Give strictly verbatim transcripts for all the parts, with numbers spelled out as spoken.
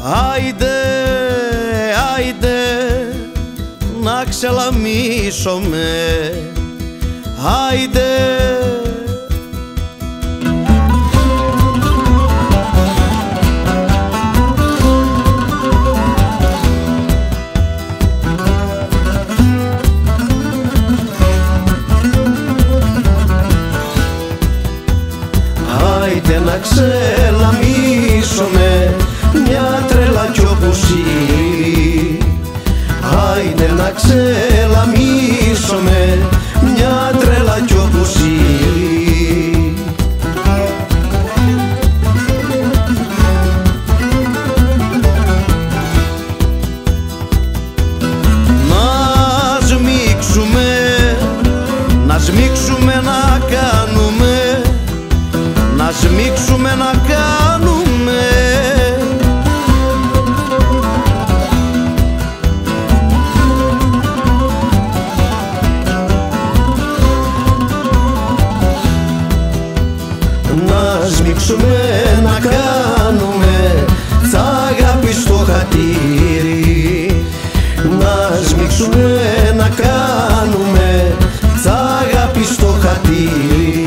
Άιντε, άιντε να ξελαμίσομαι, άιντε. Άιντε να ξελαμίσομαι, μια τρέλα κι όπου σύρει. Άιντε να ξελαμίσομαι, μια τρέλα κι όπου σύρει. Να σμίξουμε, να σμίξουμε να κάνουμε, να σμίξουμε να κάνουμε. Να σμίξουμε να κάνουμε τ' αγάπη στο χατήρι. Να σμίξουμε να κάνουμε τ' αγάπη στο χατήρι.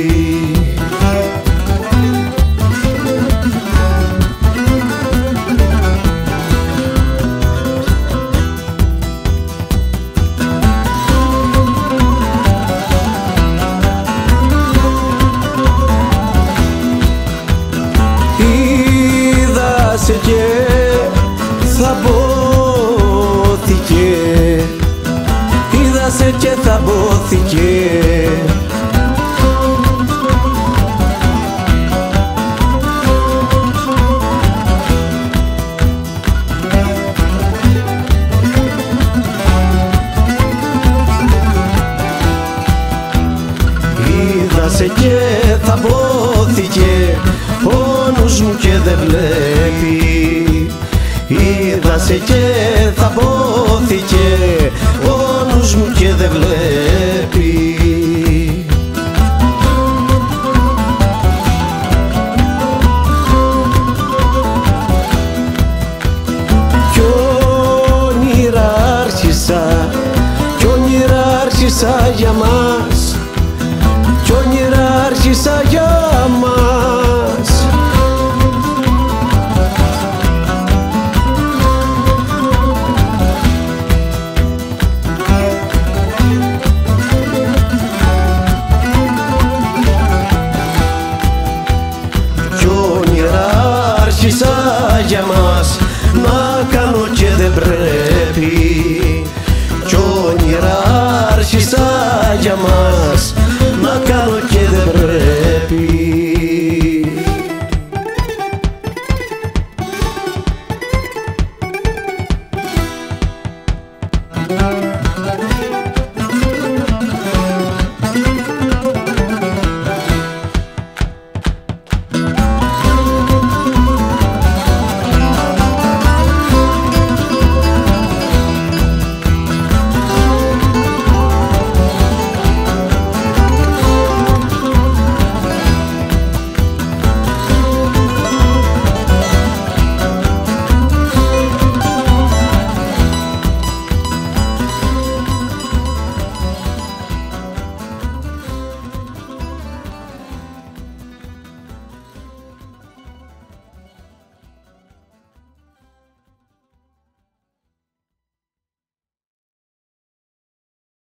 Και θαμπόθηκε, είδα σε και θαμπόθηκε. Είδα σε και θαμπόθηκε, ο νους μου και δεν βλέπει. Είδα σε και θαμπόθηκε, ο νους μου και δεν βλέπει. Κι όνειρα άρχισα, κι όνειρα άρχισα για μας, κι όνειρα άρχισα για μας. Άρχισα για μας να κάνω και δεν πρέπει. Κι όνειρα άρχισα για μας